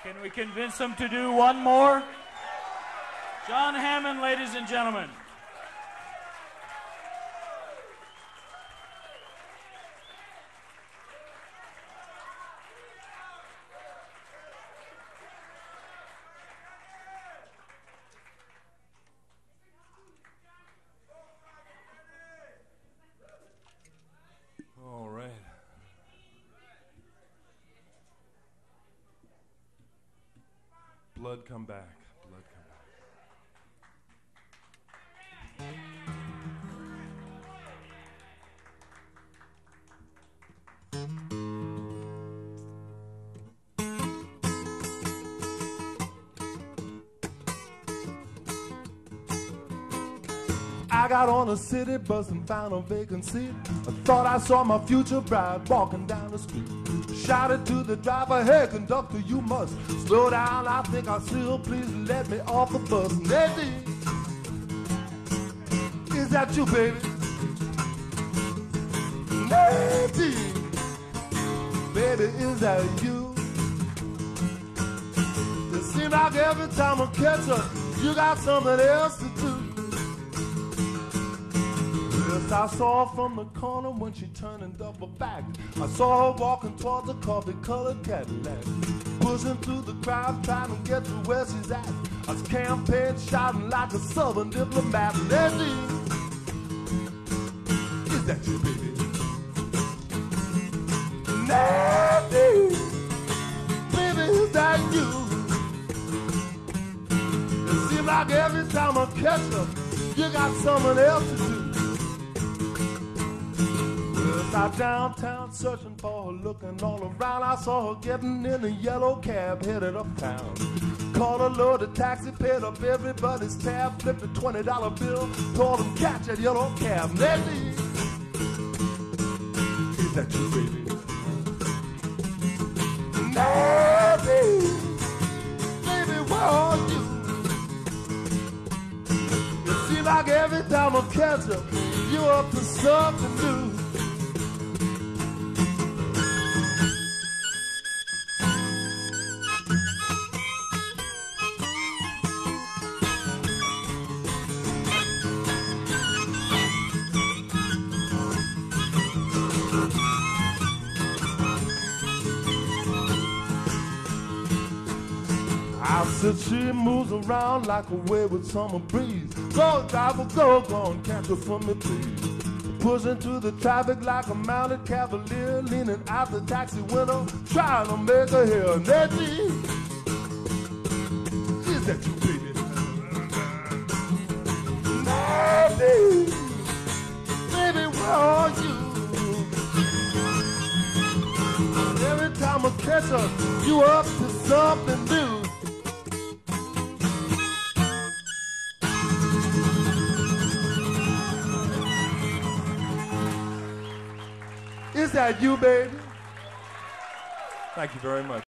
Can we convince them to do one more? John Hammond, ladies and gentlemen. All right. Blood come back. Blood come back. I got on a city bus and found a vacant seat. I thought I saw my future bride walking down the street. Shouted to the driver, hey conductor, you must slow down, I think I'll still, please let me off the bus. Nadine, is that you, baby? Nadine, baby, is that you? It seems like every time I catch her, you got something else to do. Yes, I saw her from the corner when she turned and doubled back. I saw her walking towards a coffee-colored Cadillac, pushing through the crowd, trying to get to where she's at. I was campaign shouting like a southern diplomat. Nadine, is that you, baby? Nadine, baby, is that you? It seems like every time I catch her, you got someone else to do. Out downtown searching for her, looking all around. I saw her getting in a yellow cab headed uptown. Called a loaded taxi, paid up everybody's tab, flipped a $20 bill, told him catch that yellow cab. Nadine, is that you, baby? Nadine, baby, where are you? It seems like every time I catch her, you're up to something new. I said she moves around like a wayward summer breeze. Go, driver, go, go and catch her for me, please. Pushing through the traffic like a mounted cavalier, leaning out the taxi window, trying to make her hear. Nadine, is that you, baby? Nadine, baby, where are you? Every time I catch her, you up to something new. Is that you, baby? Thank you very much.